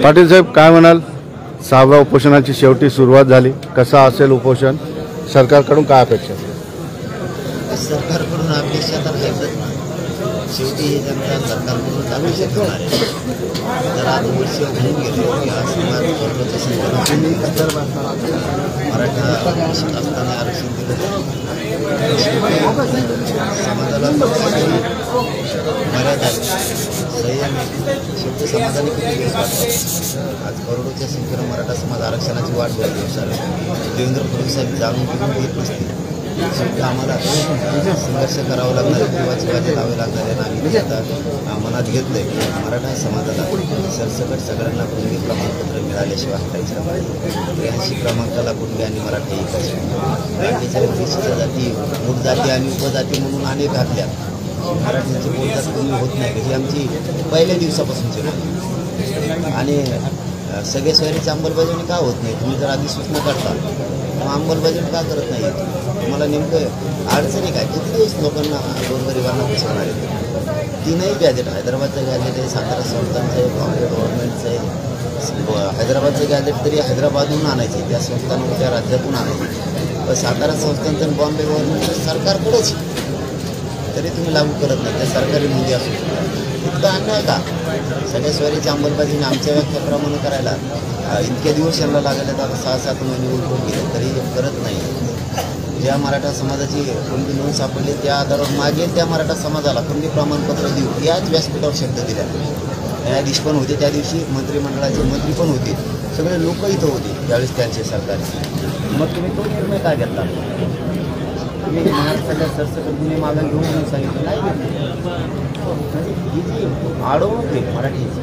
पाटील साहेब काय म्हणाल? 6व्या उपोषणाची शेवटी सुरुवात झाली. कसा असेल उपोषण? सरकारकडून काय अपेक्षा? सरकारकडून अपेक्षा तर आहेतच ना. शेवटी हे जनता सरकारकडून अपेक्षा करणार आहे. जर आज वर्ष होऊन गेले की हा समाज मराठा असताना आरक्षण दिलं समाजाला मर्यादा संयम शेवटी समाजाने किती दिवस आज करोडोच्या संख्येनं मराठा समाज आरक्षणाची वाट बघतो. सर देवेंद्र फडणवीस साहेब जाणून घेऊन घेत नसतील. शेवटी आम्हाला संघर्ष करावा लागणार आहे, जीवाची वाजे लावे लागणार आहे. आम्ही आता मनात घेतलं आहे की मराठा समाजाला सरसकट सगळ्यांना कुणबी प्रमाणपत्र मिळाल्याशिवाय हटायचं. 83 क्रमांकाला कुणबी आणि मराठा एकच. बाकीच्या विशिष्ट जाती मूळ जाती आणि उपजाती म्हणून अनेक घातल्या. मराठीची बोलजात कमी होत नाही ही आमची पहिल्या दिवसापासूनची मागणी. आणि सगळे सोयरीची अंमलबजावणी का होत नाही? तुम्ही जर अधिसूचना करता अंमलबजावणी का करत नाही? तुम्हाला नेमकं अडचणी काय? किती दिवस लोकांना गोरगरिबांना पुसवणार आहे? 3ही गॅजेट, हैदराबादचं गॅजेट आहे, सातारा संस्थांचं आहे, बॉम्बे गव्हर्नमेंटचं आहे. हैदराबादचं गॅजेट तरी हैदराबादहून आणायचे, त्या संस्थांना त्या राज्यातून आणायचे. पण सातारा संस्थांचं आणि बॉम्बे गव्हर्नमेंटचं सरकारकडेच तरी तुम्ही लागू करत नाही. त्या सरकारी नोंदी असू इतका अन्याय का? सगळ्या स्वारीची अंमलबजावणी आमच्या व्याख्याप्रमाणे करायला इतके दिवस यांना लागले तर 6-7 महिने उलटून गेले तरी करत नाही. ज्या मराठा समाजाची कुणबी नोंद सापडली त्या आधारावर मागेल त्या मराठा समाजाला कुणबी प्रमाणपत्र देऊ याच व्यासपीठावर शब्द दिला. न्यायाधीश पण होते त्या दिवशी, मंत्रिमंडळाचे मंत्री पण होते, सगळे लोक इथं होते त्यावेळेस त्यांचे सरकारी. मग तुम्ही तो निर्णय काय घेतला? तुम्ही महाराष्ट्राच्या सरसकट गुन्हे मागं घेऊन म्हणून सांगितलं नाही घेतलं. म्हणजे ही जी अडवणूक आहे मराठीची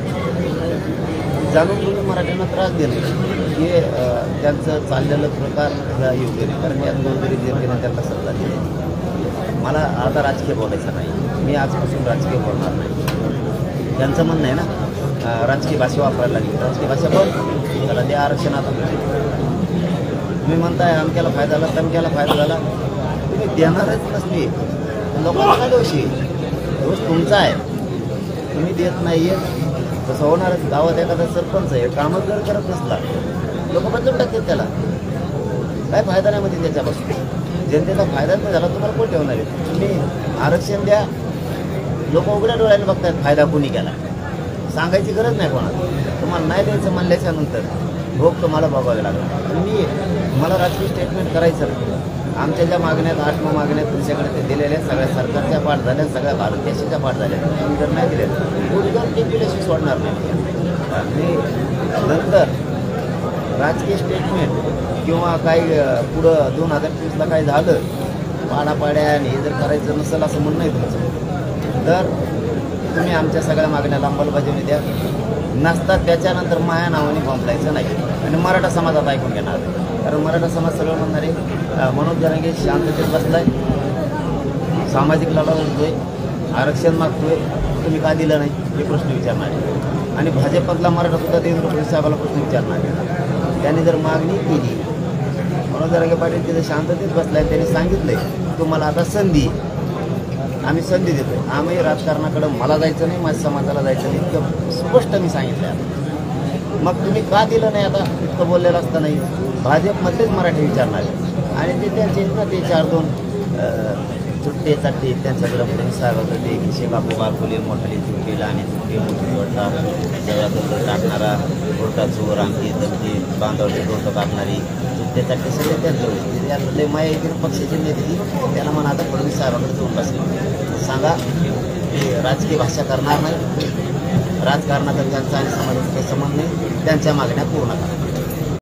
जाणून घेऊन मराठ्यांना त्रास देणं हे त्यांचं चाललेलं प्रकार योग्य नाही. कारण यात गोरगरीब जनतेनं त्यांना सत्ता दिली. मला आता राजकीय बोलायचं नाही, मी आजपासून राजकीय बोलणार नाही. त्यांचं म्हणणं आहे ना राजकीय भाषा वापरायला लागली. राजकीय भाषा पण त्याला द्या आरक्षण. आता तुम्ही म्हणताय अमक्याला फायदा झाला तमक्याला फायदा झाला, तुम्ही देणारच नसते लोकांना काय दोषी? दोष तुमचा आहे, तुम्ही देत नाही आहे. तसं होणारच. गावात एखादा सरपंच आहे कामच जर करत नसला लोक बदलून टाकतात त्याला. काय फायदा नाही म्हणजे त्याच्यापासून. जनतेचा फायदाच नाही झाला तुम्हाला कोण ठेवणार आहे? तुम्ही आरक्षण द्या, लोक उघड्या डोळ्याने बघतायत फायदा कोणी केला. सांगायची गरज नाही कोणाला. तुम्हाला नाही द्यायचं म्हणल्याच्या नंतर भोग तुम्हाला बघावे लागला. मला राजकीय स्टेटमेंट करायचं नाही. आमच्या ज्या मागण्यात 8 मागण्यात तुमच्याकडे ते दिलेल्या सगळ्या सरकारच्या पाठ झाल्या, सगळ्या भारत देशाच्या पाठ झाल्या. तुम्ही जर नाही दिल्या पुढे जाऊन टेम्पिलेशी सोडणार नाही. आणि नंतर राजकीय स्टेटमेंट किंवा काही पुढं 2023ला काय झालं पाडापाड्या आणि हे जर करायचं नसेल असं म्हणणं आहे तुमचं, तर तुम्ही आमच्या सगळ्या मागण्याला अंमलबजावणी द्या. नसतात त्याच्यानंतर माया नावाने बोंबलायचं नाही. आणि मराठा समाजात ऐकून घेणार. कारण मराठा समाज सगळं म्हणणार आहे मनोज जरांगे शांततेत बसलाय, सामाजिक लढा होतोय, आरक्षण मागतोय, तुम्ही का दिलं नाही हे प्रश्न विचारणार आहे. आणि भाजपमधला मराठासुद्धा देवेंद्र फडणवीस साहेबाला प्रश्न विचारणार आहे. त्यांनी जर मागणी केली, मनोज जरांगे पाटील तिथे शांततेत बसलाय, त्यांनी सांगितलंय तुम्हाला आता संधी, आम्ही संधी देतोय. आम्ही राजकारणाकडं मला जायचं नाही, माझ्या समाजाला जायचं नाही, इतकं स्पष्ट मी सांगितलं आहे. मग तुम्ही का दिलं नाही? आता इतकं बोललेलं असतं नाही. भाजपमधलेच मराठी विचारणार आहे. आणि ते त्यांचे ना ते 4-2 चुट्टे चाट्टे त्यांच्याकडं फडणवीस साहेबाकडे ते खिशे बापू बारकुले मोठाले चुटके आणि चुटके मोठी जोडता जगाबद्दल टाकणारा गोटा चोर आमची दमची बांधवचे डोटं कापणारी चुट्टे चाट्टे सगळे त्यांच्याकडे त्यातले माया येथील पक्षाचे नेते त्याला म्हणा आता फडणवीस साहेबाकडे जाऊन बसले सांगा ते राजकीय भाषा करणार नाही. राजकारणाचा त्यांचा आणि समाजाचा काही संबंध नाही. त्यांच्या मागण्या पूर्ण करा.